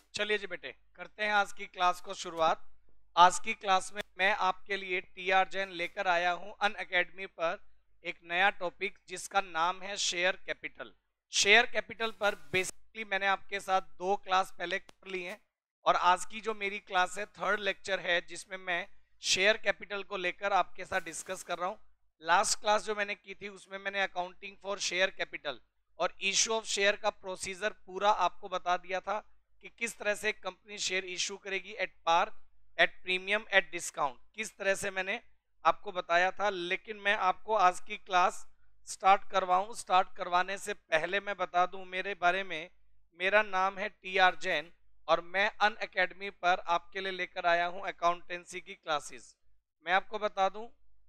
चलिए जी बेटे, करते हैं आज की क्लास को शुरुआत। आज की क्लास में मैं आपके लिए टीआर जैन लेकर आया हूं अन अकेडमी पर एक नया टॉपिक जिसका नाम है शेयर कैपिटल। शेयर कैपिटल पर बेसिकली मैंने आपके साथ 2 क्लास पहले कर ली हैं और आज की जो मेरी क्लास है थर्ड लेक्चर है जिसमें मैं शेयर कैपिटल को लेकर आपके साथ डिस्कस कर रहा हूं। लास्ट क्लास जो मैंने की थी उसमें मैंने अकाउंटिंग फॉर शेयर कैपिटल और इशू ऑफ शेयर का प्रोसीजर पूरा आपको बता दिया था कि किस तरह से कंपनी शेयर इशू करेगी at par, at premium, at discount, किस तरह से मैंने आपको बताया था। लेकिन मैं आपको आज की क्लास स्टार्ट करवाने से पहले मैं बता दूं मेरे बारे में। मेरा नाम है टीआर जैन और मैं अन अकेडमी पर आपके लिए लेकर आया हूं अकाउंटेंसी की क्लासेस। मैं आपको बता दूं,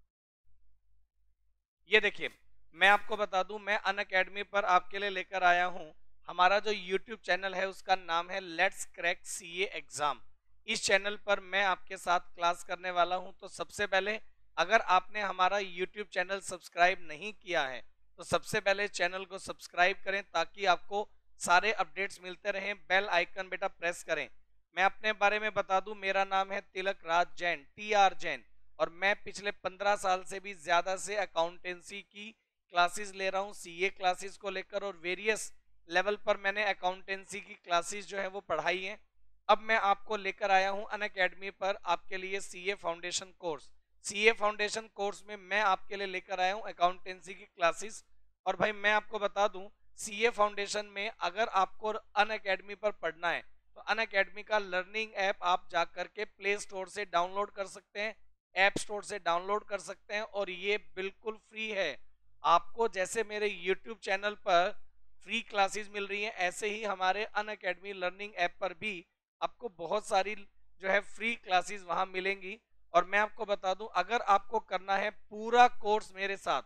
ये देखिए, मैं आपको बता दूं मैं अन अकेडमी पर आपके लिए लेकर आया हूं। हमारा जो यूट्यूब चैनल है उसका नाम है लेट्स क्रैक सीए एग्जाम। इस चैनल पर मैं आपके साथ क्लास करने वाला हूं। तो सबसे पहले अगर आपने हमारा यूट्यूब चैनल सब्सक्राइब नहीं किया है तो सबसे पहले चैनल को सब्सक्राइब करें ताकि आपको सारे अपडेट्स मिलते रहें। बेल आइकन बेटा प्रेस करें। मैं अपने बारे में बता दूं, मेरा नाम है तिलक राज जैन, टीआर जैन, और मैं पिछले 15 साल से भी ज्यादा से अकाउंटेंसी की क्लासेस ले रहा हूँ, सीए क्लासेस को लेकर, और वेरियस लेवल पर मैंने अकाउंटेंसी की क्लासेस जो है वो पढ़ाई हैं। अब मैं आपको लेकर आया हूँ अन अकेडमी पर आपके लिए CA foundation course. CA foundation course में मैं आपके लिए लेकर आया हूँ अकाउंटेंसी की क्लासेस। और भाई मैं आपको बता दूं, सीए फाउंडेशन में अगर आपको अन अकेडमी पर पढ़ना है तो अन अकेडमी का लर्निंग ऐप आप जा करके प्ले स्टोर से डाउनलोड कर सकते हैं, ऐप स्टोर से डाउनलोड कर सकते हैं, और ये बिल्कुल फ्री है। आपको जैसे मेरे यूट्यूब चैनल पर फ्री क्लासेस मिल रही हैं ऐसे ही हमारे अन अकेडमी लर्निंग ऐप पर भी आपको बहुत सारी जो है फ्री क्लासेस वहां मिलेंगी। और मैं आपको बता दूं, अगर आपको करना है पूरा कोर्स मेरे साथ,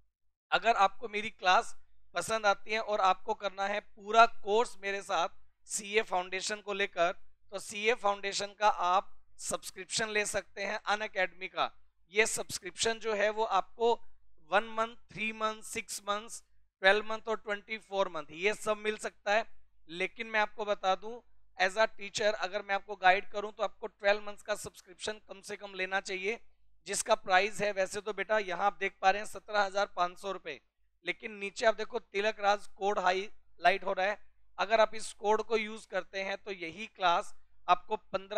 अगर आपको मेरी क्लास पसंद आती है और आपको करना है पूरा कोर्स मेरे साथ सीए फाउंडेशन को लेकर, तो सीए फाउंडेशन का आप सब्सक्रिप्शन ले सकते हैं अन अकेडमी का। ये सब्सक्रिप्शन जो है वो आपको 1 मंथ, 3 मंथ, 6 मंथ्स, 12 मंथ और 24 मंथ ये सब मिल सकता है। लेकिन मैं आपको बता दूं, एज अ टीचर अगर मैं आपको गाइड करूं तो आपको 12 मंथ्स का सब्सक्रिप्शन कम से कम लेना चाहिए, जिसका प्राइस है वैसे तो बेटा यहाँ आप देख पा रहे हैं 17,500 रुपए, लेकिन नीचे आप देखो तिलक राज कोड हाईलाइट हो रहा है। अगर आप इस कोड को यूज करते हैं तो यही क्लास आपको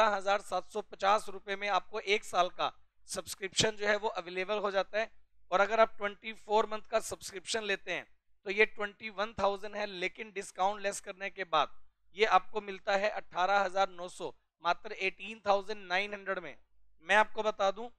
15,750 रुपए में आपको 1 साल का सब्सक्रिप्शन जो है वो अवेलेबल हो जाता है। और अगर आप 24 मंथ का सब्सक्रिप्शन लेते हैं तो ये 21,000 है, लेकिन डिस्काउंट लेस करने के बाद ये आपको मिलता है 18,900, मात्र 18,900 में। मैं आपको बता दूं,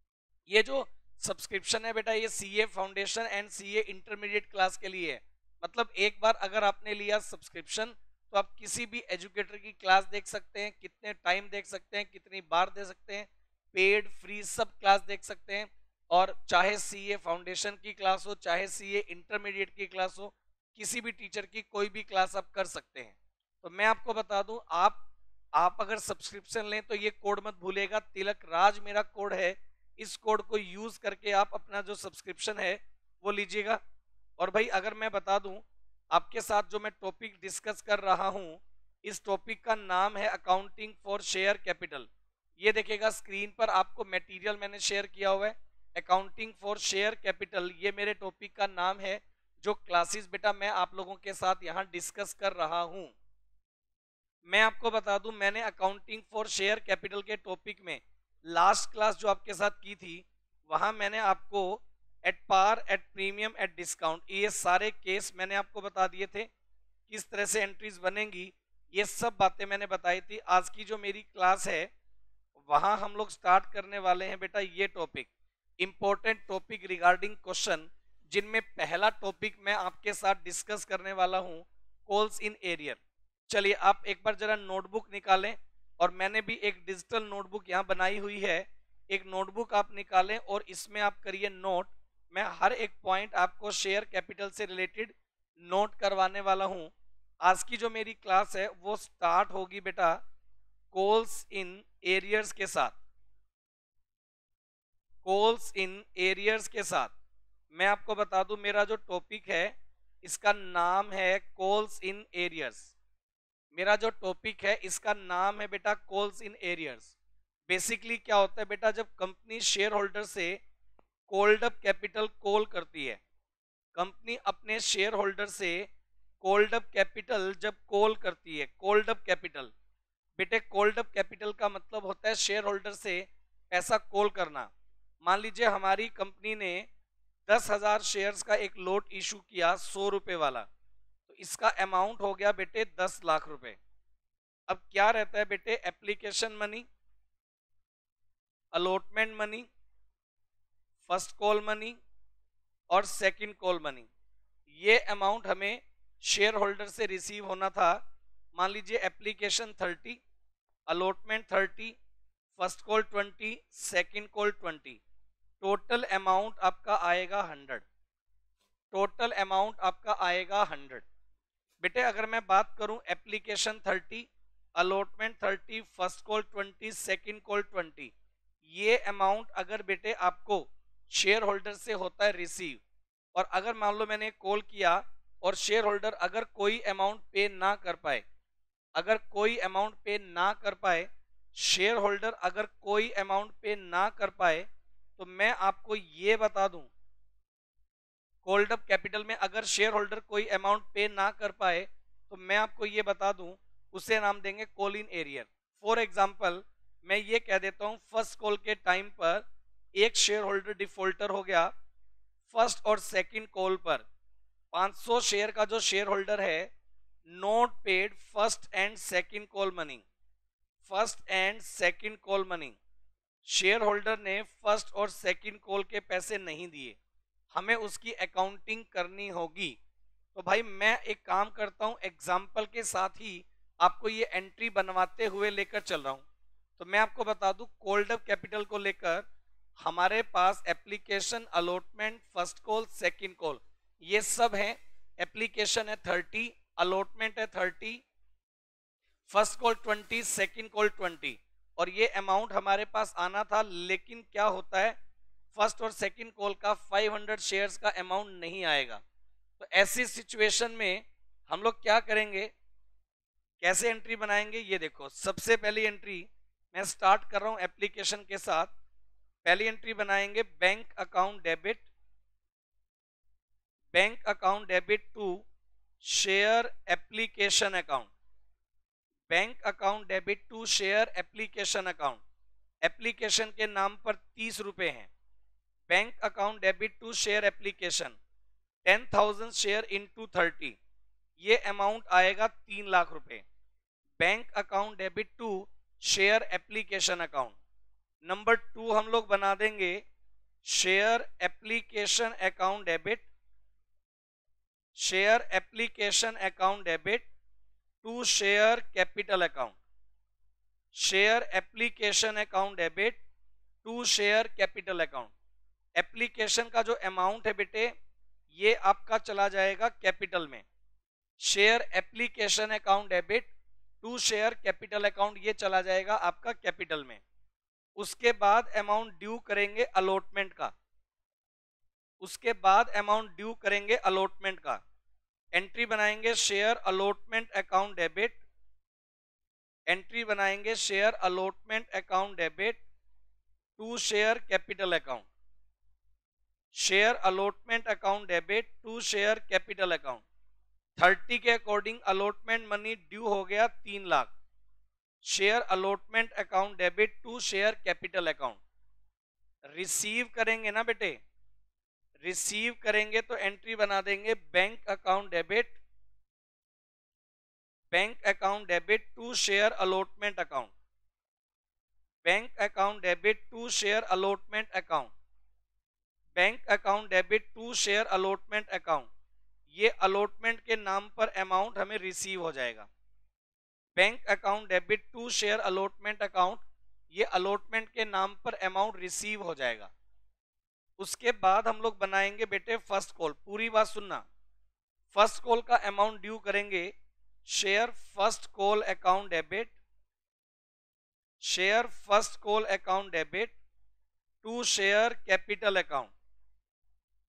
ये जो सब्सक्रिप्शन है बेटा ये CA foundation and CA intermediate class के लिए है। मतलब एक बार अगर आपने लिया सब्सक्रिप्शन तो आप किसी भी एजुकेटर की क्लास देख सकते हैं, कितने टाइम देख सकते हैं, कितनी बार दे सकते हैं, पेड फ्री सब क्लास देख सकते हैं। और चाहे सीए फाउंडेशन की क्लास हो, चाहे सीए इंटरमीडिएट की क्लास हो, किसी भी टीचर की कोई भी क्लास आप कर सकते हैं। तो मैं आपको बता दूं, आप अगर सब्सक्रिप्शन लें तो ये कोड मत भूलेगा, तिलक राज मेरा कोड है। इस कोड को यूज करके आप अपना जो सब्सक्रिप्शन है वो लीजिएगा। और भाई अगर मैं बता दूं आपके साथ जो मैं टॉपिक डिस्कस कर रहा हूं, इस टॉपिक का नाम है अकाउंटिंग फॉर शेयर कैपिटल। ये देखिएगा स्क्रीन पर आपको मटेरियल मैंने शेयर किया हुआ है, अकाउंटिंग फॉर शेयर कैपिटल, ये मेरे टॉपिक का नाम है। जो क्लासेस बेटा मैं आप लोगों के साथ यहाँ डिस्कस कर रहा हूँ, मैं आपको बता दूं मैंने अकाउंटिंग फॉर शेयर कैपिटल के टॉपिक में लास्ट क्लास जो आपके साथ की थी वहां मैंने आपको at par, at premium, at discount ये सारे केस मैंने आपको बता दिए थे, किस तरह से एंट्रीज बनेंगी, ये सब बातें मैंने बताई थी। आज की जो मेरी क्लास है वहां हम लोग स्टार्ट करने वाले हैं बेटा ये topic, important topic regarding question, जिनमें पहला टॉपिक मैं आपके साथ डिस्कस करने वाला हूं, कॉल्स इन एरियर। चलिए आप एक बार जरा नोटबुक निकालें, और मैंने भी एक डिजिटल नोटबुक यहाँ बनाई हुई है। एक नोटबुक आप निकालें और इसमें आप करिए नोट। मैं हर एक पॉइंट आपको शेयर कैपिटल से रिलेटेड नोट करवाने वाला हूँ। आज की जो मेरी क्लास है वो स्टार्ट होगी बेटा कॉल्स इन एरियर्स के साथ, कॉल्स इन एरियर्स के साथ। मैं आपको बता दूं मेरा जो टॉपिक है इसका नाम है कॉल्स इन एरियर्स। मेरा जो टॉपिक है इसका नाम है बेटा कॉल्स इन एरियर्स। बेसिकली क्या होता है बेटा, जब कंपनी शेयर होल्डर से कॉल्ड अप कैपिटल कॉल करती है, कंपनी अपने शेयर होल्डर से कॉल्ड अप कैपिटल जब कॉल करती है, कॉल्ड अप कैपिटल बेटे, कॉल्ड अप कैपिटल का मतलब होता है शेयर होल्डर से पैसा कॉल करना। मान लीजिए हमारी कंपनी ने 10,000 शेयर्स का एक लॉट इशू किया 100 रुपए वाला, तो इसका अमाउंट हो गया बेटे 10 लाख रुपए। अब क्या रहता है बेटे, application money, allotment money, first call money और सेकंड कॉल मनी। ये अमाउंट हमें शेयर होल्डर से रिसीव होना था। मान लीजिए application 30, allotment 30, first call 20, second call 20, total amount आपका आएगा 100। टोटल अमाउंट आपका आएगा 100। बेटे अगर मैं बात करूं application 30, allotment 30, first call 20, second call 20, ये अमाउंट अगर बेटे आपको शेयर होल्डर से होता है रिसीव, और अगर मान लो मैंने कॉल किया और शेयर होल्डर अगर कोई अमाउंट पे ना कर पाए, अगर कोई अमाउंट पे ना कर पाए, शेयर होल्डर अगर कोई अमाउंट पे ना कर पाए, तो मैं आपको ये बता दूं, कॉल्ड अप कैपिटल में अगर शेयर होल्डर कोई अमाउंट पे ना कर पाए, तो मैं आपको ये बता दूं, उसे नाम देंगे call in arrear. For example मैं ये कह देता हूं, फर्स्ट कॉल के टाइम पर एक शेयर होल्डर डिफॉल्टर हो गया, फर्स्ट और सेकंड कॉल पर 500 शेयर का जो शेयर होल्डर है not paid first and second call money, first and second call money, share holder ने फर्स्ट और सेकंड कॉल के पैसे नहीं दिए, हमें उसकी अकाउंटिंग करनी होगी। तो भाई मैं एक काम करता हूं, एग्जाम्पल के साथ ही आपको ये एंट्री बनवाते हुए लेकर चल रहा हूं। तो मैं आपको बता दूं, कॉल्ड अप कैपिटल को लेकर हमारे पास application, allotment, first call, second call, ये सब है। एप्लीकेशन है 30, अलॉटमेंट है 30, फर्स्ट कॉल 20, सेकंड कॉल 20, और ये अमाउंट हमारे पास आना था। लेकिन क्या होता है, फर्स्ट और सेकंड कॉल का 500 शेयर्स का अमाउंट नहीं आएगा। तो ऐसी सिचुएशन में हम लोग क्या करेंगे, कैसे एंट्री बनाएंगे, ये देखो। सबसे पहली एंट्री मैं स्टार्ट कर रहा हूं एप्लीकेशन के साथ। पहली एंट्री बनाएंगे bank account debit, bank account debit to share application account, bank account debit to share application account. Application के नाम पर 30 रुपए हैं। Bank account debit to share application 10,000 share into 30, ये अमाउंट आएगा 3 लाख रुपए। बैंक account debit to share application अकाउंट। नंबर 2 हम लोग बना देंगे share application account debit, share application account debit to share capital account, share application account debit to share capital account. Application का जो अमाउंट है बेटे, ये आपका चला जाएगा कैपिटल में। Share application account debit to share capital account, ये चला जाएगा आपका कैपिटल में। उसके बाद अमाउंट ड्यू करेंगे अलॉटमेंट का, उसके बाद अमाउंट ड्यू करेंगे अलॉटमेंट का। एंट्री बनाएंगे share allotment account debit, entry बनाएंगे share allotment account debit to share capital account, share allotment account debit to share capital account. 30 के अकॉर्डिंग अलॉटमेंट मनी ड्यू हो गया 3 lakh, share allotment account debit to share capital account. Receive करेंगे ना बेटे, receive करेंगे तो entry बना देंगे bank account debit, bank account debit to share allotment account, bank account debit to share allotment account, bank account debit to share allotment account. ये allotment के नाम पर अमाउंट हमें रिसीव हो जाएगा। Bank account debit to share allotment account, ये allotment के नाम पर अमाउंट रिसीव हो जाएगा। उसके बाद हम लोग बनाएंगे बेटे फर्स्ट कॉल। पूरी बात सुनना, फर्स्ट कॉल का अमाउंट ड्यू करेंगे share first call account debit, share first call account debit to share capital account,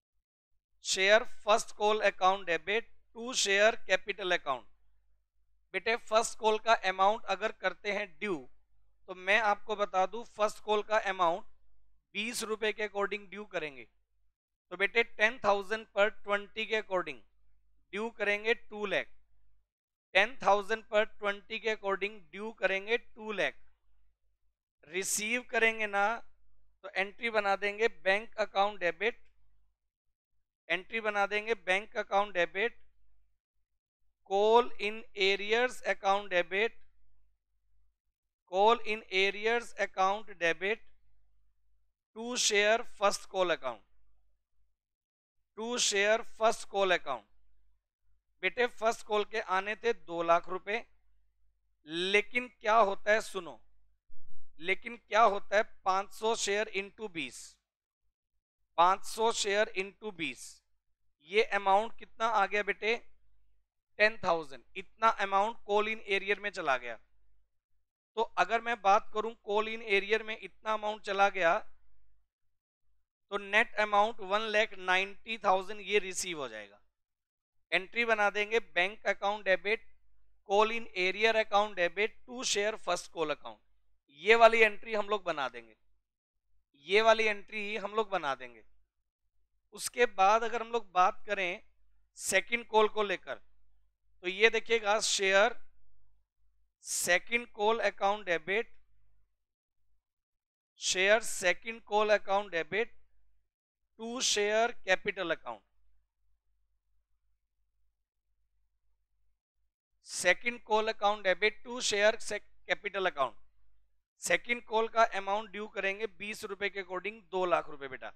share first call account debit to share capital account. बेटे फर्स्ट कॉल का amount अगर करते हैं ड्यू, तो मैं आपको बता दूं फर्स्ट कॉल का अमाउंट 20 रुपए के अकॉर्डिंग ड्यू करेंगे। तो बेटे 10,000 पर 20 के अकॉर्डिंग ड्यू करेंगे 2 लाख। 10,000 पर 20 के अकॉर्डिंग ड्यू करेंगे 2 लाख। रिसीव करेंगे ना, तो एंट्री बना देंगे बैंक अकाउंट डेबिट। एंट्री बना देंगे bank account debit, call in arrears account debit, call in arrears account debit to share first call account, to share first call account. बेटे first call के आने थे 2 लाख रुपए, लेकिन क्या होता है सुनो, लेकिन क्या होता है 500 शेयर इंटू 20, 500 शेयर इंटू 20, ये अमाउंट कितना आ गया बेटे 10,000। इतना अमाउंट कॉल इन एरियर में चला गया। तो अगर मैं बात करूं कॉल इन एरियर में इतना अमाउंट चला गया, तो नेट अमाउंट 1,90,000 ये रिसीव हो जाएगा। एंट्री बना देंगे bank account debit, call in arrear account debit to share first call account. ये वाली एंट्री हम लोग बना देंगे, ये वाली एंट्री हम लोग बना देंगे। उसके बाद अगर हम लोग बात करें सेकंड कॉल को लेकर, तो ये देखिएगा share second call account debit, share second call account debit to share capital account. Second call account debit to share capital account. Second call का अमाउंट ड्यू करेंगे 20 रुपए के अकॉर्डिंग 2 लाख रुपए बेटा,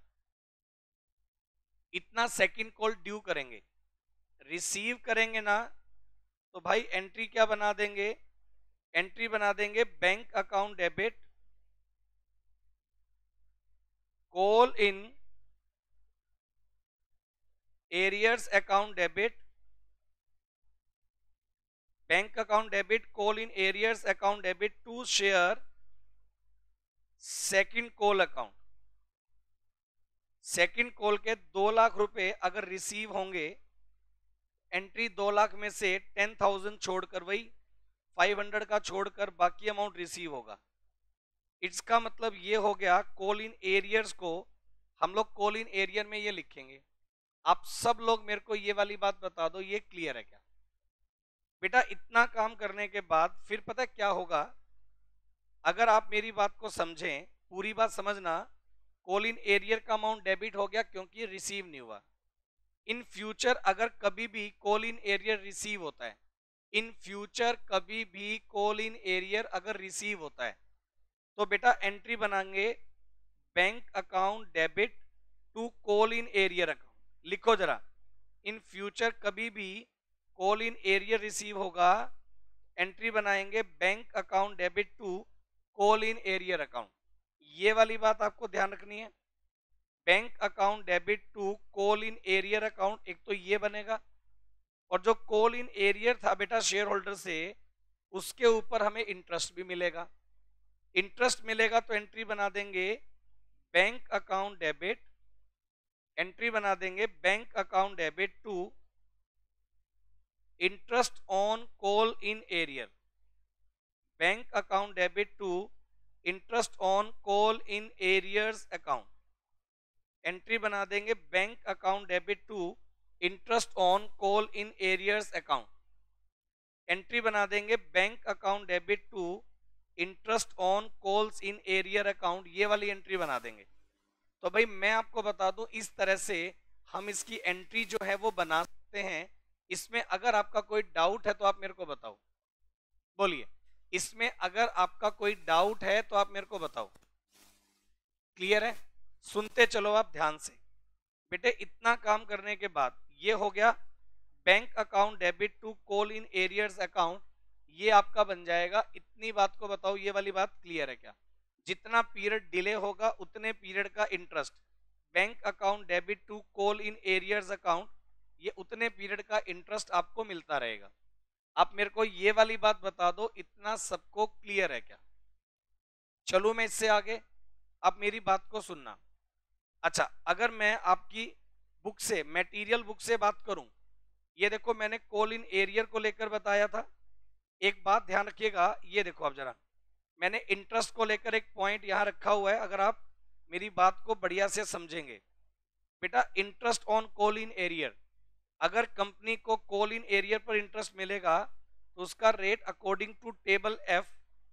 इतना सेकंड कॉल ड्यू करेंगे। रिसीव करेंगे ना, तो भाई एंट्री क्या बना देंगे, एंट्री बना देंगे bank account debit, call in arrears account debit, bank account debit call in arrears account debit to share second call account. Second call के 2 लाख रुपए अगर रिसीव होंगे, एंट्री 2 लाख में से 10,000 छोड़कर, वही 500 का छोड़कर बाकी अमाउंट रिसीव होगा। इसका मतलब ये हो गया कॉल इन एरियर्स को हम लोग कॉल इन एरियर में ये लिखेंगे। आप सब लोग मेरे को ये वाली बात बता दो, ये क्लियर है क्या बेटा? इतना काम करने के बाद फिर पता क्या होगा, अगर आप मेरी बात को समझें, पूरी बात समझना, कॉल इन एरियर का अमाउंट डेबिट हो गया क्योंकि रिसीव नहीं हुआ। इन फ्यूचर अगर कभी भी कॉल इन एरियर रिसीव होता है, इन फ्यूचर कभी भी कॉल इन एरियर अगर रिसीव होता है, तो बेटा एंट्री बनाएंगे bank account debit to call in arrear account. लिखो जरा, इन फ्यूचर कभी भी कॉल इन एरियर रिसीव होगा, एंट्री बनाएंगे bank account debit to call in arrear account. ये वाली बात आपको ध्यान रखनी है, bank account debit to call in arrear account. एक तो ये बनेगा, और जो कॉल इन एरियर था बेटा शेयर होल्डर से, उसके ऊपर हमें इंटरेस्ट भी मिलेगा। इंटरेस्ट मिलेगा तो एंट्री बना देंगे बैंक अकाउंट डेबिट, एंट्री बना देंगे bank account debit to interest on call in arrear, bank account debit to interest on call in arrears account. Entry बना देंगे bank account debit to interest on call in arrears account. Entry बना देंगे bank account debit to interest on calls in arrear account. ये वाली entry बना देंगे। तो भाई मैं आपको बता दूं, इस तरह से हम इसकी एंट्री जो है वो बना सकते हैं। इसमें अगर आपका कोई डाउट है तो आप मेरे को बताओ, बोलिए। इसमें अगर आपका कोई डाउट है तो आप मेरे को बताओ। क्लियर है? सुनते चलो आप ध्यान से बेटे। इतना काम करने के बाद ये हो गया bank account debit to call in arrears account, ये आपका बन जाएगा। इतनी बात को बताओ, ये वाली बात क्लियर है क्या? जितना पीरियड डिले होगा उतने पीरियड का interest, bank account debit to call in arrears account, ये उतने पीरियड का इंटरेस्ट आपको मिलता रहेगा। आप मेरे को ये वाली बात बता दो, इतना सबको क्लियर है क्या? चलो मैं इससे आगे, आप मेरी बात को सुनना। अच्छा, अगर मैं आपकी बुक से, मटेरियल बुक से बात करूं, ये देखो मैंने कॉल इन एरियर को लेकर बताया था, एक बात ध्यान रखिएगा, ये देखो आप जरा, मैंने इंटरेस्ट को लेकर एक पॉइंट यहां रखा हुआ है, अगर आप मेरी बात को बढ़िया से समझेंगे। बेटा interest on call in arrear, अगर कंपनी को कॉल इन एरियर पर इंटरेस्ट मिलेगा तो उसका rate according to table F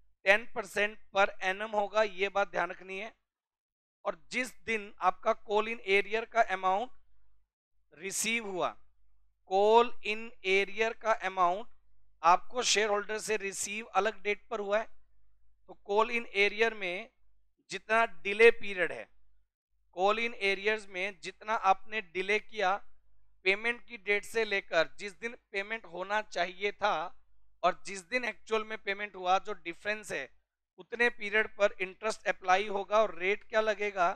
10% per annum होगा, ये बात ध्यान रखनी है। और जिस दिन आपका कॉल इन एरियर का अमाउंट रिसीव हुआ, कॉल इन एरियर का अमाउंट आपको शेयर होल्डर से रिसीव अलग डेट पर हुआ है, तो कॉल इन एरियर में जितना डिले पीरियड है, कॉल इन एरियर्स में जितना आपने डिले किया पेमेंट की डेट से लेकर जिस दिन पेमेंट होना चाहिए था और जिस दिन एक्चुअल में पेमेंट हुआ, जो डिफरेंस है उतने पीरियड पर इंटरेस्ट अप्लाई होगा और रेट क्या लगेगा,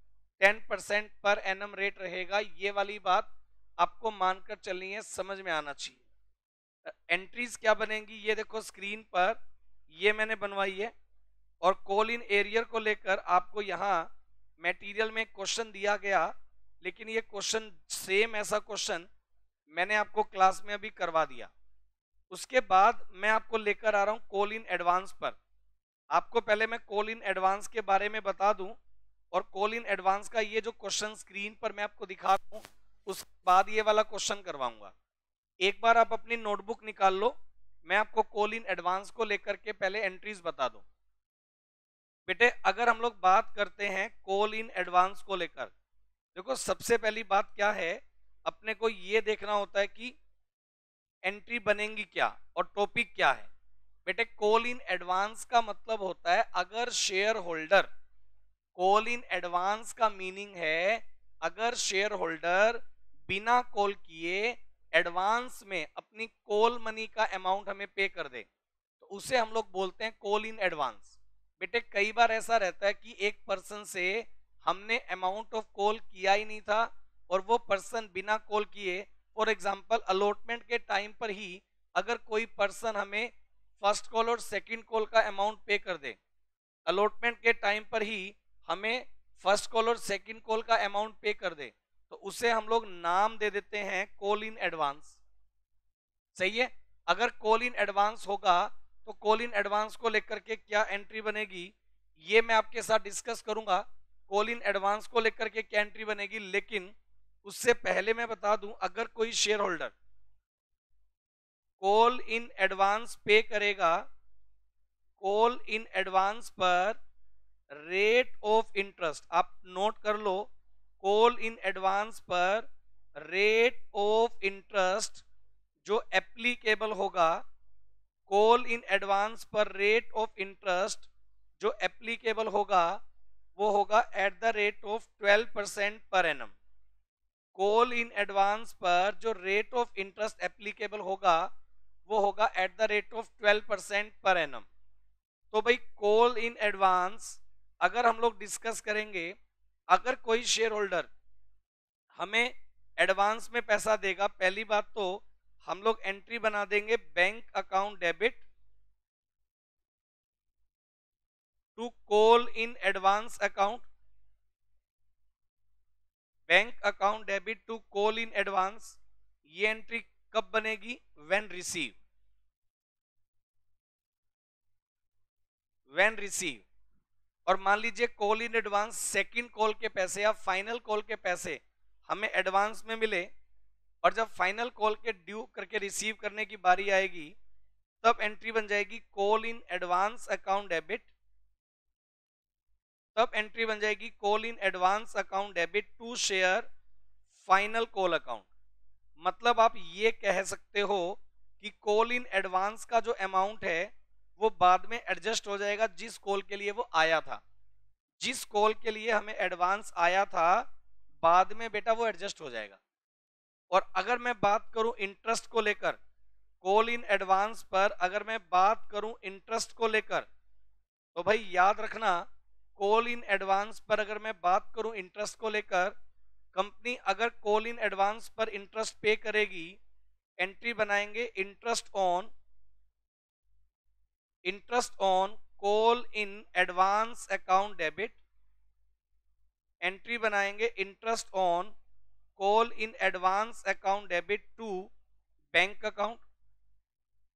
10% पर एनम रेट रहेगा। ये वाली बात आपको मानकर चलनी है, समझ में आना चाहिए। एंट्रीज क्या बनेंगी, ये देखो स्क्रीन पर, ये मैंने बनवाई है। और कॉल इन एरियर को लेकर आपको यहाँ मटेरियल में क्वेश्चन दिया गया, लेकिन ये क्वेश्चन सेम ऐसा क्वेश्चन मैंने आपको क्लास में अभी करवा दिया। उसके बाद मैं आपको लेकर आ रहा हूं कॉल इन एडवांस पर। आपको पहले मैं कॉल इन एडवांस के बारे में बता दूं, और कॉल इन एडवांस का ये जो क्वेश्चन स्क्रीन पर मैं आपको दिखा रहा हूं, उसके बाद ये वाला क्वेश्चन करवाऊंगा। एक बार आप अपनी नोटबुक निकाल लो, मैं आपको कॉल इन एडवांस को लेकर के पहले एंट्रीज बता दूं। बेटे अगर हम लोग बात करते हैं कॉल इन एडवांस को लेकर, देखो सबसे पहली बात क्या है, अपने को ये देखना होता है कि एंट्री बनेंगी क्या और टॉपिक क्या है। बेटे कॉल इन एडवांस का मतलब होता है अगर share holder, call in advance का मीनिंग है अगर शेयर होल्डर बिना कॉल किए एडवांस में अपनी कॉल मनी का अमाउंट हमें पे कर दे, तो उसे हम लोग बोलते हैं कॉल इन एडवांस। बेटे कई बार ऐसा रहता है कि एक पर्सन से हमने अमाउंट ऑफ कॉल किया ही नहीं था और वो पर्सन बिना कॉल किए, फॉर एग्जांपल अलॉटमेंट के टाइम पर ही अगर कोई पर्सन हमें फर्स्ट कॉल और सेकंड कॉल का अमाउंट पे कर दे, अलॉटमेंट के टाइम पर ही हमें फर्स्ट कॉल और सेकंड कॉल का अमाउंट पे कर दे, तो उसे हम लोग नाम दे देते हैं कॉल इन एडवांस। सही है। अगर कॉल इन एडवांस होगा तो कॉल इन एडवांस को लेकर के क्या एंट्री बनेगी, ये मैं आपके साथ डिस्कस करूंगा। कॉल इन एडवांस को लेकर के क्या एंट्री बनेगी, लेकिन उससे पहले मैं बता दूं, अगर कोई share holder call in advance pay करेगा, कॉल इन एडवांस पर रेट ऑफ इंटरेस्ट आप नोट कर लो, कॉल इन एडवांस पर रेट ऑफ इंटरेस्ट जो एप्लीकेबल होगा, कॉल इन एडवांस पर रेट ऑफ इंटरेस्ट जो एप्लीकेबल होगा वो होगा at the rate of 12% per annum. Call in advance पर जो रेट ऑफ इंटरेस्ट एप्लीकेबल होगा वो होगा at the rate of 12% per annum. तो भाई कॉल इन एडवांस अगर हम लोग डिस्कस करेंगे, अगर कोई शेयर होल्डर हमें एडवांस में पैसा देगा, पहली बात तो हम लोग एंट्री बना देंगे bank account debit to call in advance account, bank account debit to call in advance. ये एंट्री कब बनेगी, व्हेन रिसीव, व्हेन रिसीव। और मान लीजिए call in advance second call के पैसे या फाइनल कॉल के पैसे हमें एडवांस में मिले, और जब फाइनल कॉल के ड्यू करके रिसीव करने की बारी आएगी तब एंट्री बन जाएगी call in advance account debit, तब एंट्री बन जाएगी call in advance account debit to share final call account. मतलब आप ये कह सकते हो कि कॉल इन एडवांस का जो अमाउंट है वो बाद में एडजस्ट हो जाएगा जिस कॉल के लिए वो आया था, जिस कॉल के लिए हमें एडवांस आया था बाद में बेटा वो एडजस्ट हो जाएगा। और अगर मैं बात करूं इंटरेस्ट को लेकर, कॉल इन एडवांस पर अगर मैं बात करूं इंटरेस्ट को लेकर, तो भाई याद रखना कॉल इन एडवांस पर अगर मैं बात करूं इंटरेस्ट को लेकर, कंपनी अगर कॉल इन एडवांस पर इंटरेस्ट पे करेगी, एंट्री बनाएंगे interest on call in advance account debit, entry बनाएंगे interest on call in advance account debit to bank account,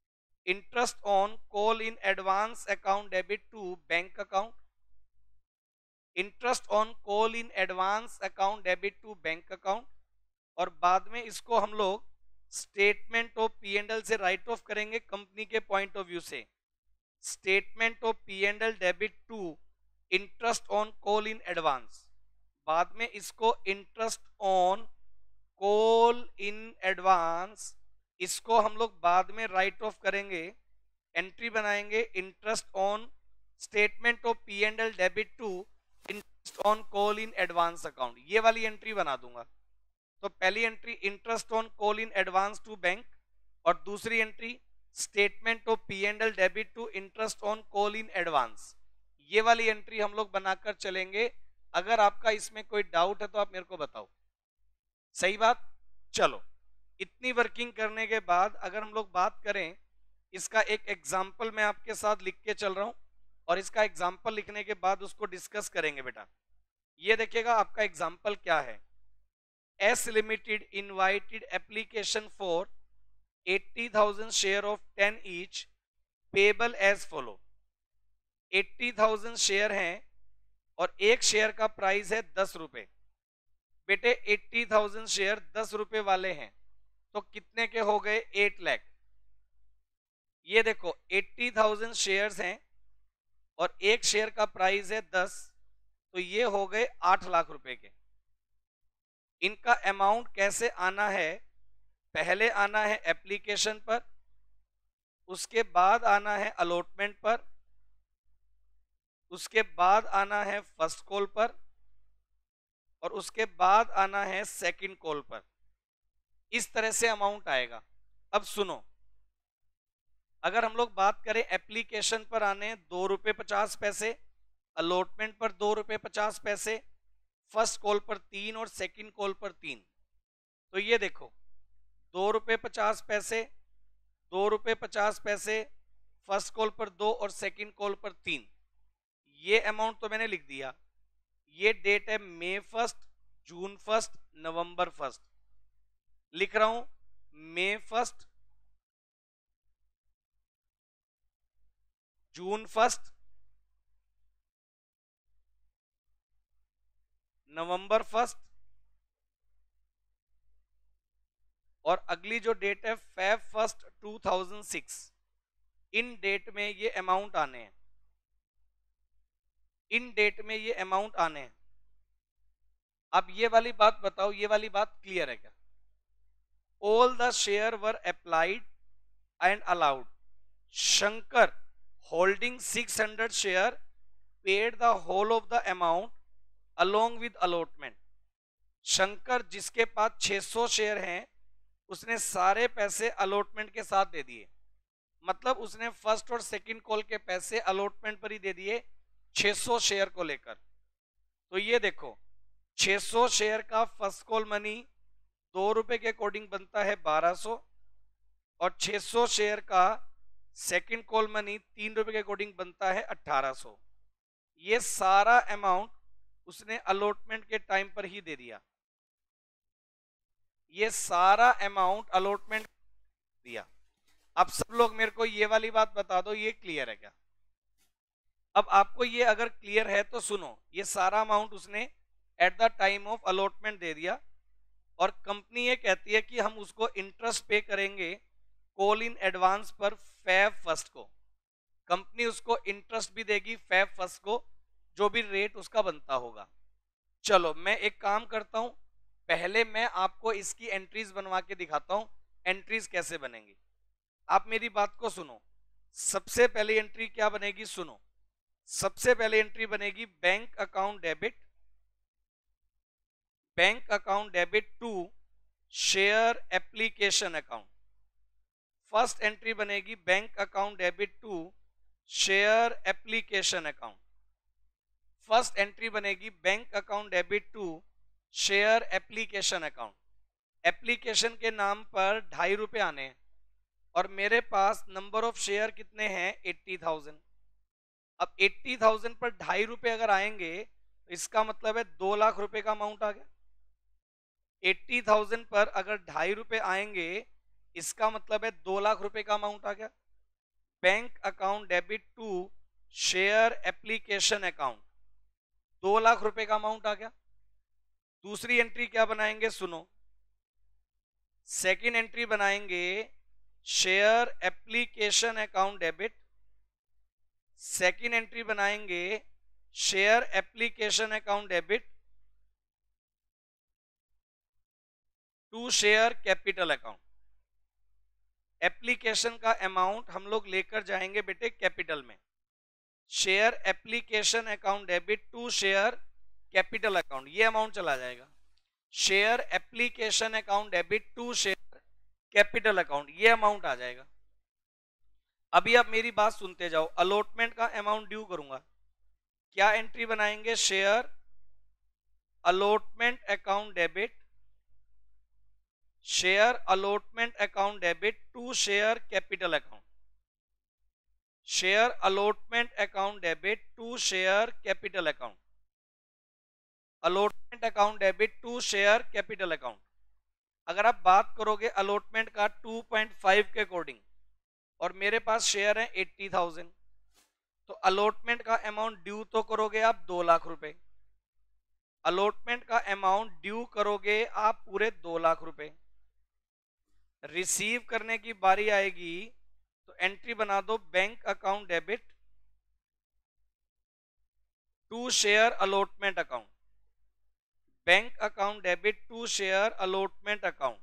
interest on call in advance account debit to bank account, interest on call in advance account debit to bank account, और बाद में इसको हम लोग statement of P and L से write off करेंगे company के point of view से। Statement of P and L debit to interest on call in advance, बाद में इसको interest on call in advance, इसको हम लोग बाद में राइट ऑफ करेंगे, एंट्री बनाएंगे interest on statement of P and L debit to interest on call in advance account, ये वाली एंट्री बना दूंगा। तो पहली entry interest on call in advance to bank, और दूसरी entry statement of P and L debit to interest on call in advance, ये वाली एंट्री हम लोग बनाकर चलेंगे। अगर आपका इसमें कोई डाउट है तो आप मेरे को बताओ, सही बात। चलो, इतनी वर्किंग करने के बाद अगर हम लोग बात करें, इसका एक एग्जाम्पल मैं आपके साथ लिख के चल रहा हूं, और इसका एग्जाम्पल लिखने के बाद उसको डिस्कस करेंगे बेटा। ये देखिएगा आपका एग्जाम्पल क्या है। S limited invited application for 80,000 share of 10 each payable as follow. 80,000 share हैं और एक शेयर का प्राइस है 10 रुपए। बेटे 80,000 शेयर 10 रुपए वाले हैं, तो कितने के हो गए? 8 लाख। ये देखो 80,000 शेयर्स हैं और एक शेयर का प्राइस है 10, तो ये हो गए 8 लाख रुपए के। इनका अमाउंट कैसे आना है? पहले आना है एप्लीकेशन पर, उसके बाद आना है अलॉटमेंट पर, उसके बाद आना है फर्स्ट कॉल पर, और उसके बाद आना है सेकंड कॉल पर। इस तरह से अमाउंट आएगा। अब सुनो, अगर हम लोग बात करें एप्लीकेशन पर आने 2 रुपये 50 पैसे, अलॉटमेंट पर 2 रुपये 50 पैसे, फर्स्ट कॉल पर 3 और सेकंड कॉल पर 3, तो ये देखो 2 रुपये 50 पैसे, 2 रुपये 50 पैसे, फर्स्ट कॉल पर 2 और सेकंड कॉल पर 3, ये अमाउंट तो मैंने लिख दिया। ये डेट है मई 1, जून 1, नवंबर 1, लिख रहा हूं मई 1, जून 1, नवंबर 1, और अगली जो डेट है फेब 1, 2006। इन डेट में ये अमाउंट आने हैं, इन डेट में ये अमाउंट आने हैं। अब ये वाली बात बताओ, ये वाली बात क्लियर है क्या? All the share were applied and allowed. Shankar holding 600 share paid the whole of the amount along with allotment. Shankar जिसके पास 600 शेयर हैं, उसने सारे पैसे अलॉटमेंट के साथ दे दिए। मतलब उसने फर्स्ट और सेकंड कॉल के पैसे अलॉटमेंट पर ही दे दिए 600 शेयर को लेकर। तो ये देखो 600 शेयर का फर्स्ट कॉल मनी 2 रुपए के अकॉर्डिंग बनता है 1200, और 600 शेयर का सेकंड कॉल मनी 3 रुपए के अकॉर्डिंग बनता है 1800। ये सारा अमाउंट उसने अलॉटमेंट के टाइम पर ही दे दिया। ये सारा अमाउंट अलॉटमेंट दिया। अब सब लोग मेरे को ये वाली बात बता दो, ये क्लियर है क्या? अब आपको ये अगर क्लियर है तो सुनो, ये सारा अमाउंट उसने at the time of allotment दे दिया, और कंपनी ये कहती है कि हम उसको इंटरेस्ट पे करेंगे कॉल इन एडवांस पर फेब 1 को। कंपनी उसको इंटरेस्ट भी देगी फेब 1 को, जो भी रेट उसका बनता होगा। चलो मैं एक काम करता हूं, पहले मैं आपको इसकी एंट्रीज बनवा के दिखाता हूं, एंट्रीज कैसे बनेंगी। आप मेरी बात को सुनो। सबसे पहली एंट्री क्या बनेगी? सुनो, सबसे पहले एंट्री बनेगी bank account debit, bank account debit to share application account. First entry बनेगी bank account debit to share application account. First entry बनेगी bank account debit to share application account. Application के नाम पर 2.5 रुपए आने हैं, और मेरे पास नंबर ऑफ शेयर कितने हैं? 80,000। अब 80,000 पर 2.5 रुपए अगर आएंगे तो इसका मतलब है 2 लाख रुपए का अमाउंट आ गया। 80,000 पर अगर 2.5 रुपए आएंगे, इसका मतलब है 2 लाख रुपए का अमाउंट आ गया। Bank account debit to share application account, 2 lakh रुपए का अमाउंट आ गया। दूसरी एंट्री क्या बनाएंगे, सुनो, सेकंड एंट्री बनाएंगे share application account debit, second entry बनाएंगे share application account debit to share capital account. Application का अमाउंट हम लोग लेकर जाएंगे बेटे कैपिटल में, share application account debit to share capital account, ये अमाउंट चला जाएगा। Share application account debit to share capital account, ये अमाउंट आ जाएगा। अभी आप मेरी बात सुनते जाओ, अलॉटमेंट का अमाउंट ड्यू करूंगा, क्या एंट्री बनाएंगे, share allotment account debit, share allotment account debit to share capital account, share allotment account debit to share capital account, allotment account debit to share capital account. अगर आप बात करोगे allotment का 2.5 के according और मेरे पास शेयर है 80,000, तो अलॉटमेंट का अमाउंट ड्यू तो करोगे आप 2 लाख रुपए, अलॉटमेंट का अमाउंट ड्यू करोगे आप पूरे 2 लाख रुपए। रिसीव करने की बारी आएगी तो एंट्री बना दो bank account debit to share allotment account, bank account debit to share allotment account,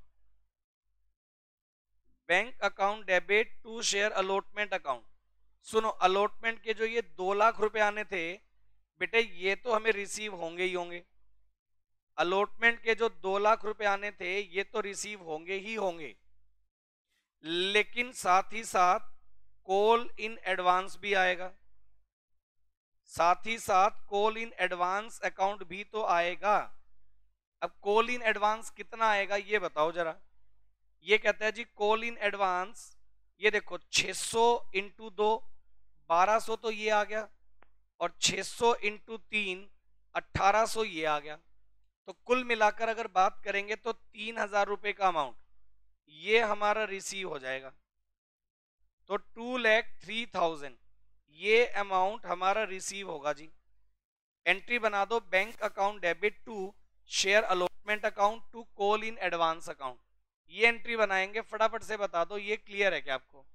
bank account debit to share allotment account. सुनो, अलॉटमेंट के जो ये 2 लाख रुपए आने थे बेटे, ये तो हमें रिसीव होंगे ही होंगे। अलॉटमेंट के जो 2 लाख रुपए आने थे ये तो रिसीव होंगे ही होंगे, लेकिन साथ ही साथ कॉल इन एडवांस भी आएगा, साथ ही साथ कॉल इन एडवांस अकाउंट भी तो आएगा। अब कॉल इन एडवांस कितना आएगा ये बताओ जरा। ये कहता है जी कॉल इन एडवांस, ये देखो 600 इंटू 2 1200 तो ये आ गया, और 600 इंटू 3 1800 ये आ गया। तो कुल मिलाकर अगर बात करेंगे तो 3,000 रुपए का अमाउंट ये हमारा रिसीव हो जाएगा। तो 2,03,000 ये अमाउंट हमारा रिसीव होगा जी। एंट्री बना दो bank account debit to share allotment account to call in advance account, ये एंट्री बनाएंगे। फटाफट से बता दो ये क्लियर है क्या आपको।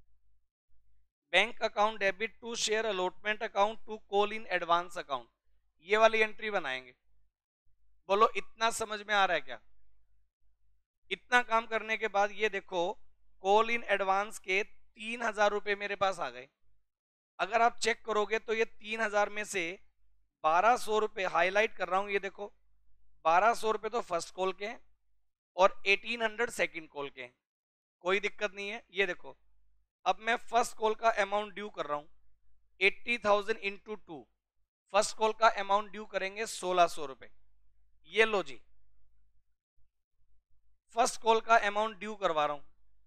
Bank account debit to share allotment account to call in advance account, ये वाली एंट्री बनाएंगे। बोलो इतना समझ में आ रहा है क्या। इतना काम करने के बाद ये देखो कॉल इन एडवांस के 3,000 रुपए मेरे पास आ गए। अगर आप चेक करोगे तो ये 3,000 में से 1,200 रुपए हाईलाइट कर रहा हूं, ये देखो 1,200 रुपए तो फर्स्ट कॉल के हैं और 1,800 सेकंड कॉल के हैं, कोई दिक्कत नहीं है। ये देखो अब मैं फर्स्ट कॉल का अमाउंट ड्यू कर रहा हूं 80,000 इंटू 2, फर्स्ट कॉल का अमाउंट ड्यू करेंगे 1,600 रुपए। ये लो जी, फर्स्ट कॉल का अमाउंट ड्यू करवा रहा हूं।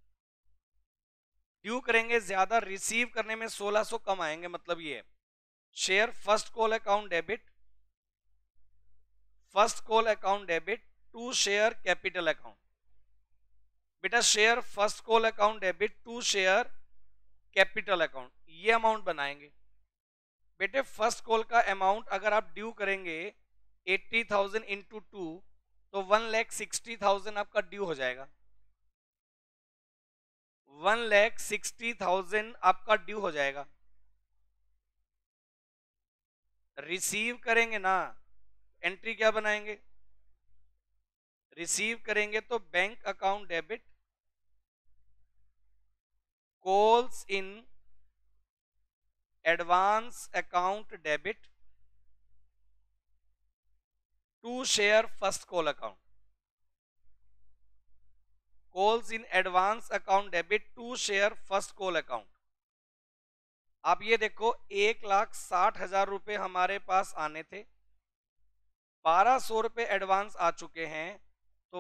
ड्यू करेंगे ज्यादा, रिसीव करने में 1,600 कम आएंगे, मतलब ये है share first call account debit, first call account debit to share capital account. बेटा share first call account debit to share capital account, ये अमाउंट बनाएंगे। बेटे फर्स्ट कॉल का अमाउंट अगर आप ड्यू करेंगे 80,000 इंटू 2 तो 1,60,000 आपका ड्यू हो जाएगा। 1,60,000 आपका ड्यू हो जाएगा। रिसीव करेंगे ना, एंट्री क्या बनाएंगे, रिसीव करेंगे तो bank account debit calls in advance account debit to share first call account, calls in advance account debit to share first call account. आप ये देखो 1,60,000 रुपए हमारे पास आने थे, 1,200 रुपए एडवांस आ चुके हैं, तो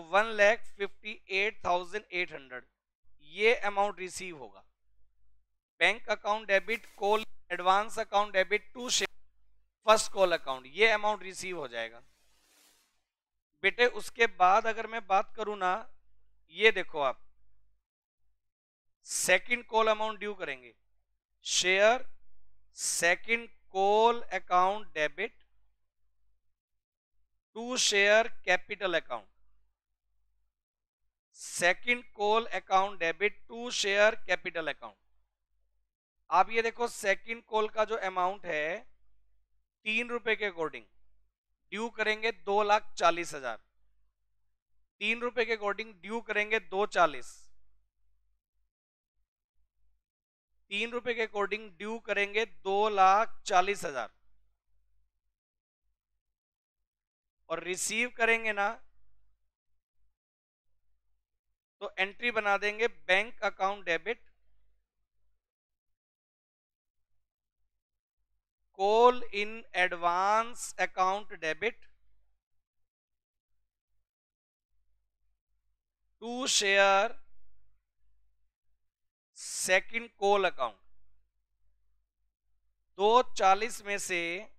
1,58,800 ये अमाउंट रिसीव होगा। Bank account debit call advance account debit to share first call account, ये अमाउंट रिसीव हो जाएगा। बेटे उसके बाद अगर मैं बात करूं ना, ये देखो आप सेकंड कॉल अमाउंट ड्यू करेंगे share second call account debit to share capital account, second call account debit to share capital account. आप ये देखो सेकंड कॉल का जो अमाउंट है 3 रुपए के अकॉर्डिंग ड्यू करेंगे 2,40,000, 3 रुपए के अकॉर्डिंग ड्यू करेंगे 2,40, 3 रुपए के अकॉर्डिंग ड्यू करेंगे 2,40,000 और रिसीव करेंगे ना तो एंट्री बना देंगे bank account debit call in advance account debit to share second call account. 2,40 में से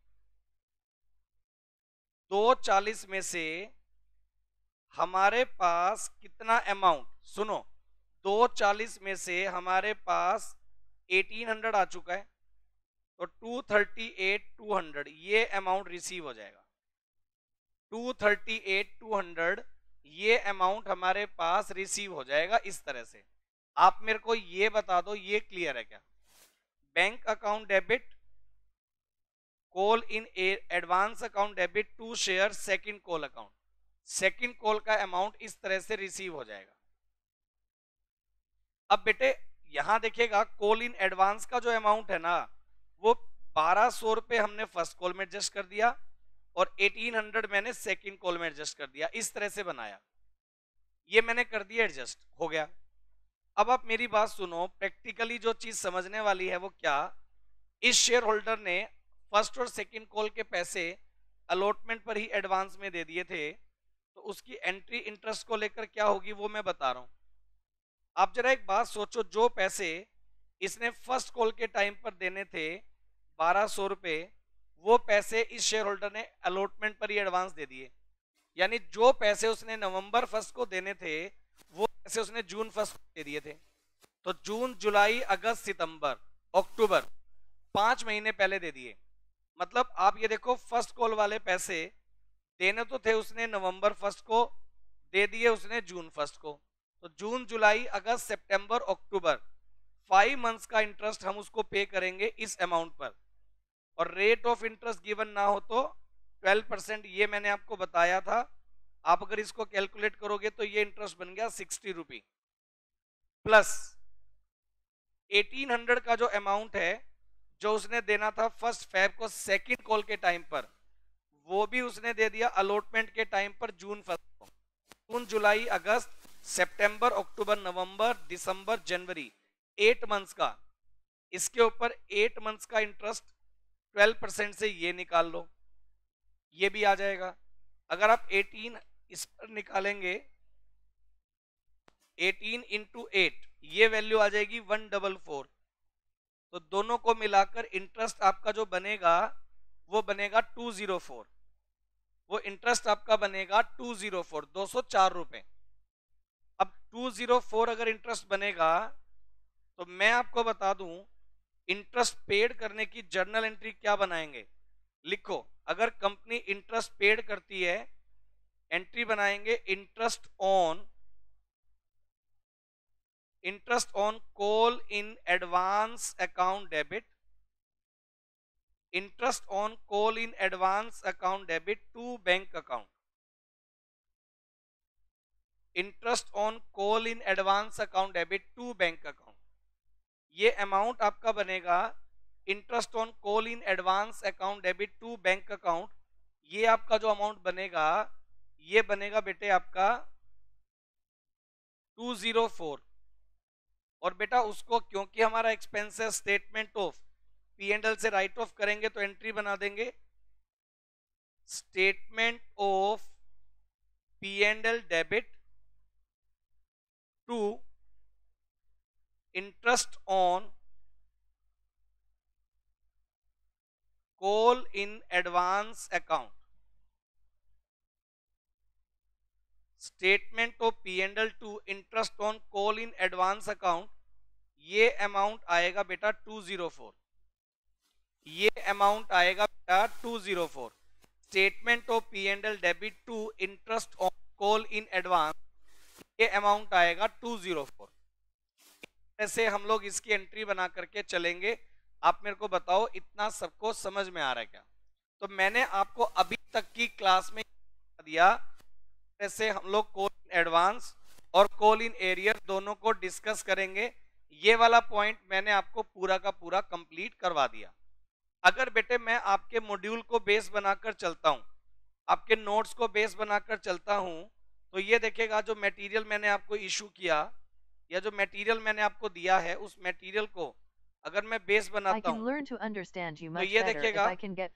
2,40 में से हमारे पास कितना अमाउंट, सुनो, 2,40 में से हमारे पास 1,800 आ चुका है, तो 238,200 ये अमाउंट रिसीव हो जाएगा। 238,200 ये अमाउंट हमारे पास रिसीव हो जाएगा। इस तरह से आप मेरे को ये बता दो, ये क्लियर है क्या? Bank account debit call in advance account debit to share second call account, second call का अमाउंट इस तरह से रिसीव हो जाएगा। अब बेटे यहां देखिएगा कॉल इन एडवांस का जो अमाउंट है ना वो 1,200 रुपए हमने फर्स्ट कॉल में एडजस्ट कर दिया और 1,800 मैंने सेकंड कॉल में एडजस्ट कर दिया। इस तरह से बनाया, ये मैंने कर दिया, एडजस्ट हो गया। अब आप मेरी बात सुनो, प्रैक्टिकली जो चीज समझने वाली है वो क्या, इस शेयर होल्डर ने फर्स्ट और सेकंड कॉल के पैसे अलॉटमेंट पर ही एडवांस में दे दिए थे, तो उसकी एंट्री इंटरेस्ट को लेकर क्या होगी वो मैं बता रहा हूं। आप जरा एक बात सोचो, जो पैसे इसने फर्स्ट कॉल के टाइम पर देने थे 1,200 रुपए, वो पैसे इस शेयर होल्डर ने अलॉटमेंट पर ही एडवांस दे दिए। यानी जो पैसे उसने नवंबर फर्स्ट को देने थे वो पैसे उसने जून फर्स्ट को दे दिए थे। तो जून, जुलाई, अगस्त, सितंबर, अक्टूबर 5 महीने पहले दे दिए। मतलब आप ये देखो फर्स्ट कॉल वाले पैसे देने तो थे उसने नवंबर फर्स्ट को, दे दिए उसने जून फर्स्ट को। तो जून, जुलाई, अगस्त, सितंबर, अक्टूबर 5 मंथ्स का इंटरेस्ट हम उसको पे करेंगे इस अमाउंट पर। और रेट ऑफ इंटरेस्ट गिवन ना हो तो 12%, ये मैंने आपको बताया था। आप अगर इसको कैलकुलेट करोगे तो ये इंटरेस्ट बन गया 60 रुपी प्लस 1,800 का जो अमाउंट है जो उसने देना था फर्स्ट फेब को सेकंड कॉल के टाइम पर, वो भी उसने दे दिया अलॉटमेंट के टाइम पर जून फर्स्ट को। जून, जुलाई, अगस्त, सितंबर, अक्टूबर, नवंबर, दिसंबर, जनवरी 8 मंथ्स का, इसके ऊपर 8 मंथ्स का इंटरेस्ट 12% से ये निकाल लो, ये भी आ जाएगा। अगर आप 18 इस पर निकालेंगे, 18 इंटू 8 ये वैल्यू आ जाएगी 144। तो दोनों को मिलाकर इंटरेस्ट आपका जो बनेगा वो बनेगा 204। वो इंटरेस्ट आपका बनेगा 204, 204 रुपए। अब 204 अगर इंटरेस्ट बनेगा तो मैं आपको बता दूं इंटरेस्ट पेड करने की जर्नल एंट्री क्या बनाएंगे। लिखो, अगर कंपनी इंटरेस्ट पेड करती है एंट्री बनाएंगे interest on call in advance account debit, interest on call in advance account debit to bank account, interest on call in advance account debit to bank account. ये amount आपका बनेगा interest on call in advance account debit to bank account. ये आपका जो amount बनेगा ये बनेगा बेटे आपका 204। और बेटा उसको क्योंकि हमारा एक्सपेंसेस स्टेटमेंट ऑफ P&L से राइट ऑफ करेंगे तो एंट्री बना देंगे statement of P&L debit to interest on call in advance account, statement of P&L to interest on call in advance account. ये अमाउंट आएगा बेटा 204, ये अमाउंट आएगा बेटा 204। Statement of P and L debit to interest on call in advance, ये amount आएगा 204। ऐसे हम लोग इसकी एंट्री बना करके चलेंगे। आप मेरे को बताओ इतना सबको समझ में आ रहा है क्या? तो मैंने आपको अभी तक की क्लास में दिया, ऐसे हम लोग कॉल इन एडवांस और कॉल इन एरियर दोनों को डिस्कस करेंगे। ये वाला पॉइंट मैंने आपको पूरा का पूरा कंप्लीट करवा दिया। अगर बेटे मैं आपके मॉड्यूल को बेस बनाकर चलता हूं, आपके नोट्स को बेस बनाकर चलता हूं, तो ये देखिएगा जो मटेरियल मैंने आपको इशू किया या जो मटेरियल मैंने आपको दिया है, उस मटेरियल को अगर मैं बेस बनाता हूं तो ये देखिएगा,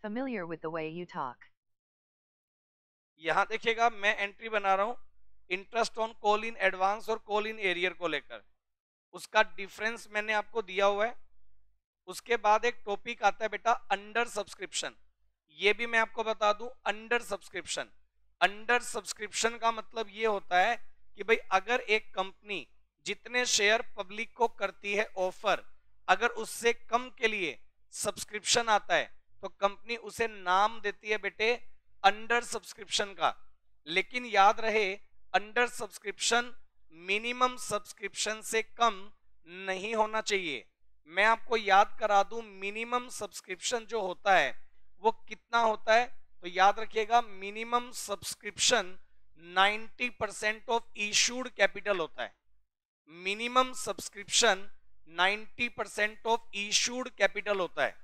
यहां देखिएगा मैं एंट्री बना रहा हूं interest on call in advance और कॉल इन एरियर को लेकर, उसका डिफरेंस मैंने आपको दिया हुआ है। उसके बाद एक टॉपिक आता है बेटा अंडर सब्सक्रिप्शन, ये भी मैं आपको बता दूं अंडर सब्सक्रिप्शन। अंडर सब्सक्रिप्शन का मतलब ये होता है कि भाई अगर एक कंपनी जितने शेयर पब्लिक को करती है ऑफर, अगर उससे कम के लिए सब्सक्रिप्शन आता है तो कंपनी उसे नाम देती है बेटे अंडर सब्सक्रिप्शन का। लेकिन याद रहे अंडर सब्सक्रिप्शन मिनिमम सब्सक्रिप्शन से कम नहीं होना चाहिए। मैं आपको याद करा दूं मिनिमम सब्सक्रिप्शन जो होता है वो कितना होता है, तो याद रखिएगा minimum subscription 90% of issued capital होता है। Minimum subscription 90% of issued capital होता है।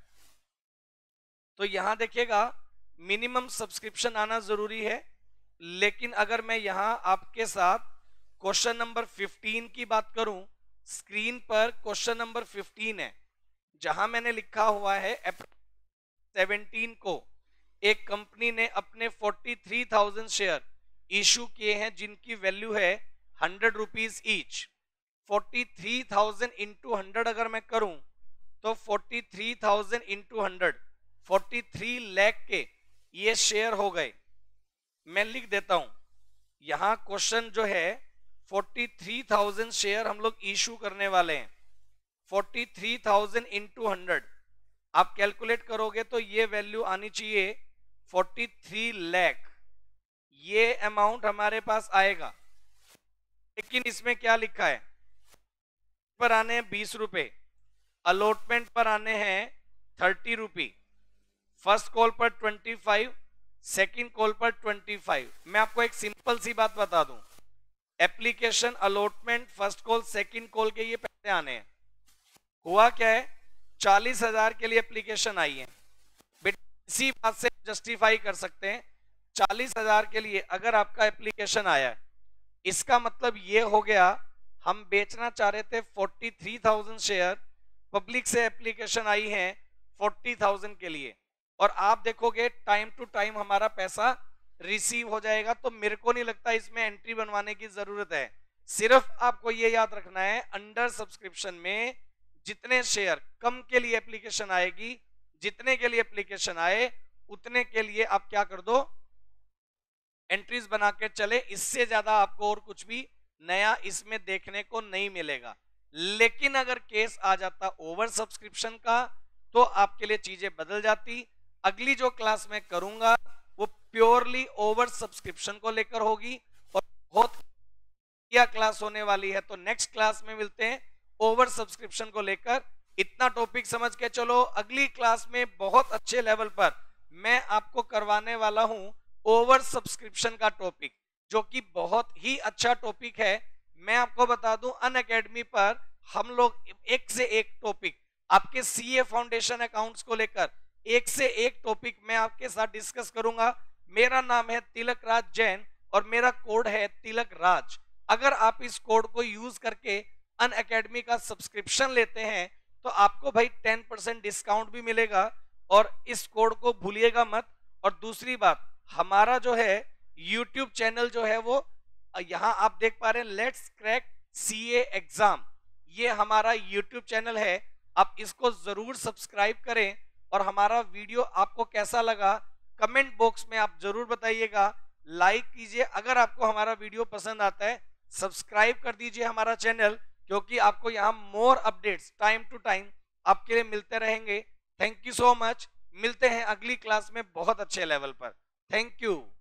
तो यहां देखिएगा मिनिमम सब्सक्रिप्शन आना जरूरी है। लेकिन अगर मैं यहां आपके साथ क्वेश्चन नंबर 15 की बात करूं, स्क्रीन पर क्वेश्चन नंबर 15 है, जहां मैंने लिखा हुआ है अप्रैल 17 को एक कंपनी ने अपने 43,000 शेयर इशू किए हैं जिनकी वैल्यू है 100 रुपीज ईच। 43,000 इंटू 100 अगर मैं करूं तो 43,000 इंटू 100 43 लाख के ये शेयर हो गए। मैं लिख देता हूं, यहां क्वेश्चन जो है 43,000 शेयर हम लोग इशू करने वाले हैं। 43,000 इंटू 100 आप कैलकुलेट करोगे तो ये वैल्यू आनी चाहिए 43 लाख। ये अमाउंट हमारे पास आएगा। लेकिन इसमें क्या लिखा है, पर आने हैं 20 रुपए, अलॉटमेंट पर आने हैं 30 रुपी, फर्स्ट कॉल पर 25, सेकंड कॉल पर 25। मैं आपको एक सिंपल सी बात बता दूं, application allotment first call second call के ये पैसे आने हैं। हुआ क्या है, 40,000 के लिए एप्लीकेशन आई है। इसी बात से जस्टिफाई कर सकते हैं 40,000 के लिए अगर आपका एप्लीकेशन आया है, इसका मतलब ये हो गया हम बेचना चाह रहे थे 43,000 शेयर, पब्लिक से एप्लीकेशन आई है 40,000 के लिए, और आप देखोगे टाइम टू टाइम हमारा पैसा रिसीव हो जाएगा। तो मेरे को नहीं लगता इसमें एंट्री बनवाने की जरूरत है। सिर्फ आपको ये याद रखना है अंडर सब्सक्रिप्शन में जितने शेयर कम के लिए एप्लीकेशन आएगी, जितने के लिए एप्लीकेशन आए उतने के लिए आप क्या कर दो, एंट्रीज बना के चले। इससे ज्यादा आपको और कुछ भी नया इसमें देखने को नहीं मिलेगा। लेकिन अगर केस आ जाता ओवर सब्सक्रिप्शन का तो आपके लिए चीजें बदल जाती। अगली जो क्लास में करूंगा वो प्योरली ओवर सब्सक्रिप्शन को लेकर होगी और बहुत क्या क्लास होने वाली है। तो नेक्स्ट क्लास में मिलते हैं ओवर सब्सक्रिप्शन को लेकर। इतना टॉपिक समझ के चलो, अगली क्लास में बहुत अच्छे लेवल पर मैं आपको करवाने वाला हूं ओवर सब्सक्रिप्शन का टॉपिक, जो कि बहुत ही अच्छा टॉपिक है। मैं आपको बता दूं अनअकैडमी पर हम लोग एक से एक टॉपिक आपके सीए फाउंडेशन अकाउंट्स को लेकर एक से एक टॉपिक मैं आपके साथ डिस्कस करूंगा। मेरा नाम है तिलक राज जैन और मेरा कोड है तिलक राज। अगर आप इस कोड को यूज करके अनअकैडमी का सब्सक्रिप्शन लेते हैं तो आपको भाई 10% डिस्काउंट भी मिलेगा, और इस कोड को भूलिएगा मत। और दूसरी बात, हमारा जो है यूट्यूब चैनल जो है वो यहां आप देख पा रहे हैं, लेट्स क्रैक सीए एग्जाम, ये हमारा यूट्यूब चैनल है। आप इसको जरूर सब्सक्राइब करें और हमारा वीडियो आपको कैसा लगा कमेंट बॉक्स में आप जरूर बताइएगा। लाइक कीजिए, अगर आपको हमारा वीडियो पसंद आता है सब्सक्राइब कर दीजिए हमारा चैनल, क्योंकि आपको यहाँ more updates time to time आपके लिए मिलते रहेंगे। थैंक यू सो मच, मिलते हैं अगली क्लास में बहुत अच्छे लेवल पर। Thank you.